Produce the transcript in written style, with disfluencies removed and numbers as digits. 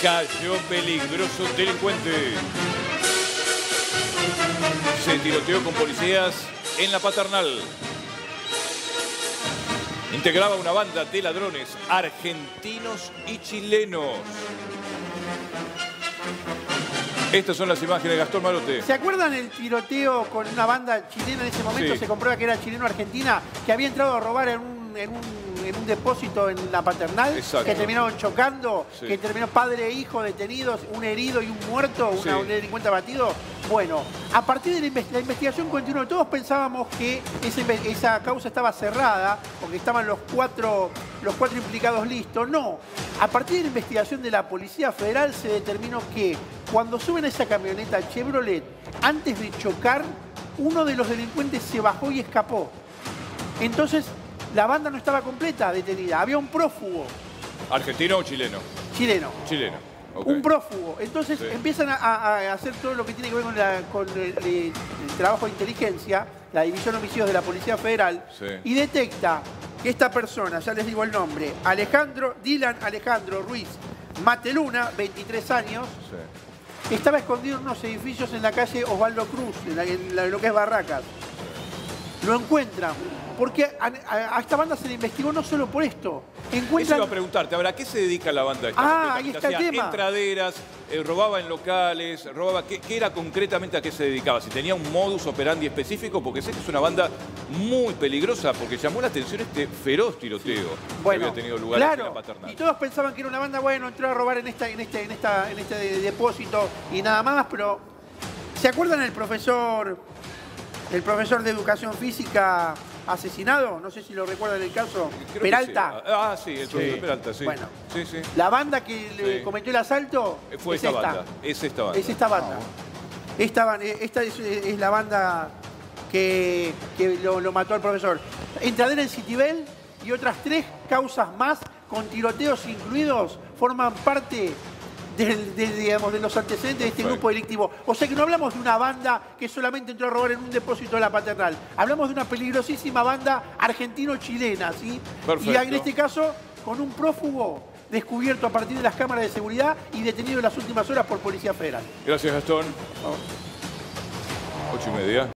Cayó peligroso delincuente. Se tiroteó con policías en la Paternal. Integraba una banda de ladrones argentinos y chilenos. Estas son las imágenes de Gastón Marote. ¿Se acuerdan el tiroteo con una banda chilena en ese momento? Sí. Se comprueba que era chileno-argentina, que había entrado a robar en un depósito en la Paternal. Exacto. Que terminaron chocando, Sí. que terminó padre e hijo detenidos, un herido y un muerto, Sí. un delincuente abatido. Bueno, a partir de la investigación continuó. Todos pensábamos que esa causa estaba cerrada, porque estaban los cuatro implicados listos. No, a partir de la investigación de la Policía Federal se determinó que cuando suben a esa camioneta Chevrolet, antes de chocar, uno de los delincuentes se bajó y escapó. Entonces, la banda no estaba completa, detenida. Había un prófugo. ¿Argentino o chileno? Chileno. Chileno. Ok. Un prófugo. Entonces Sí. empiezan a hacer todo lo que tiene que ver con el trabajo de inteligencia, la División de Homicidios de la Policía Federal, Sí. y detecta que esta persona, ya les digo el nombre, Dylan Alejandro Ruiz Mateluna, 23 años, Sí. estaba escondido en unos edificios en la calle Osvaldo Cruz, en lo que es Barracas. Lo encuentran, porque a esta banda se le investigó no solo por esto. Eso Encuentran... iba a preguntarte. Ahora, ¿a qué se dedica la banda esta? Ah, ahí está el Hacía tema. entraderas, robaba en locales, robaba... ¿Qué era concretamente a qué se dedicaba? Si tenía un modus operandi específico, porque sé que es una banda muy peligrosa, porque llamó la atención este feroz tiroteo que había tenido lugar en la Paternal. Y todos pensaban que era una banda, bueno, entró a robar en este depósito y nada más, pero ¿se acuerdan el profesor de educación física asesinado? No sé si lo recuerdan el caso. Creo Peralta. que sí. Ah, sí, el profesor Peralta, sí. Bueno. Sí, sí. La banda que le cometió el asalto Fue esta banda. Es esta banda. Es esta banda. Esta es la banda que lo mató al profesor. Entradera en Citibel y otras 3 causas más con tiroteos incluidos forman parte de los antecedentes de este grupo delictivo. O sea que no hablamos de una banda que solamente entró a robar en un depósito de la Paternal. Hablamos de una peligrosísima banda argentino-chilena, ¿sí? Perfecto. Y en este caso, con un prófugo descubierto a partir de las cámaras de seguridad y detenido en las últimas horas por Policía Federal. Gracias, Gastón. 8:30.